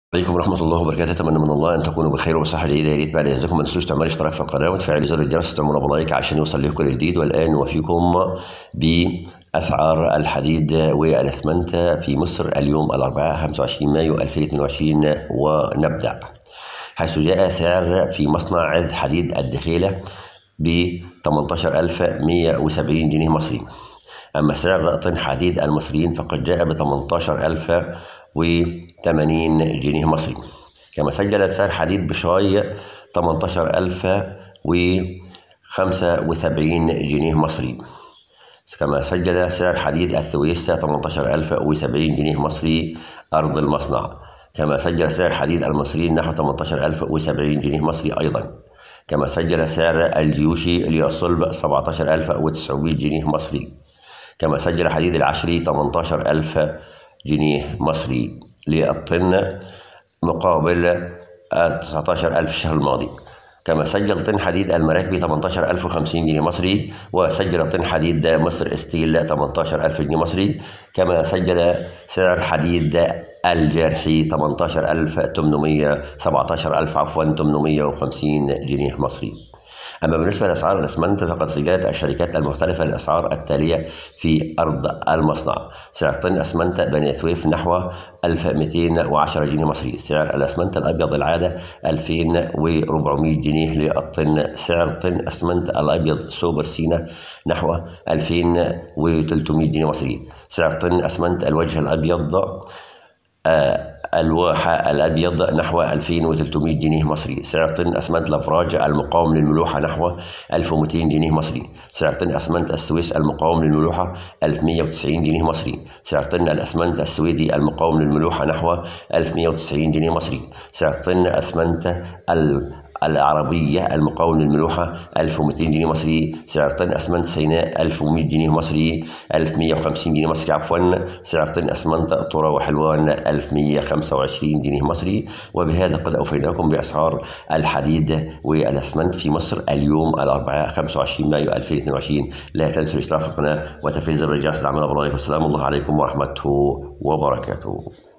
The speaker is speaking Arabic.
عليكم ورحمة الله وبركاته. أتمنى من الله أن تكونوا بخير وبصحة جيدة. يا ريت بعد إذنكم ما تنسوش تعملوا اشتراك في القناة وتفعلوا زر الجرس وتعملوا بلايك عشان يوصل لكم كل جديد. والآن نوفيكم بأسعار الحديد والأسمنت في مصر اليوم الأربعاء 25 مايو 2022 ونبدأ. حيث جاء سعر في مصنع عز حديد الدخيلة ب 18170 جنيه مصري. أما سعر طن حديد المصريين فقد جاء ب 18080 جنيه مصري. كما سجل سعر حديد بشاي 18075 جنيه مصري. كما سجل سعر حديد السويس 18070 جنيه مصري أرض المصنع. كما سجل سعر حديد المصريين نحو 18070 جنيه مصري أيضا. كما سجل سعر الجيوشي للصلب 17900 جنيه مصري. كما سجل حديد العشري 18000 جنيه مصري للطن مقابل 19000 الشهر الماضي. كما سجل طن حديد المراكبي 18050 جنيه مصري. وسجل طن حديد مصر ستيل 18000 جنيه مصري. كما سجل سعر حديد الجرحي 17850 جنيه مصري. أما بالنسبة لأسعار الأسمنت فقد سجلت الشركات المختلفة الأسعار التالية في أرض المصنع. سعر طن أسمنت بني سويف نحو 1210 جنيه مصري. سعر الأسمنت الأبيض العادة 2400 جنيه للطن. سعر طن أسمنت الأبيض سوبر سينا نحو 2300 جنيه مصري. سعر طن أسمنت الوجه الأبيض الواحة الأبيض نحو 2300 جنيه مصري. سعر طن أسمنت الأفراج المقاوم للملوحة نحو 1200 جنيه مصري. سعر طن أسمنت السويس المقاوم للملوحة 1190 جنيه مصري. سعر طن الأسمنت السويدي المقاوم للملوحة نحو 1190 جنيه مصري. سعر طن أسمنت العربية المقاوم للملوحة 1200 جنيه مصري. سعر طن أسمنت سيناء 1100 جنيه مصري 1150 جنيه مصري عفوا. سعر طن أسمنت طرة وحلوان 1125 جنيه مصري. وبهذا قد أوفيناكم بأسعار الحديد والأسمنت في مصر اليوم الأربعاء 25 مايو 2022. لا تنسوا الاشتراك في القناة وتفعيل زر الجرس للعمل. والسلام الله عليكم ورحمته وبركاته.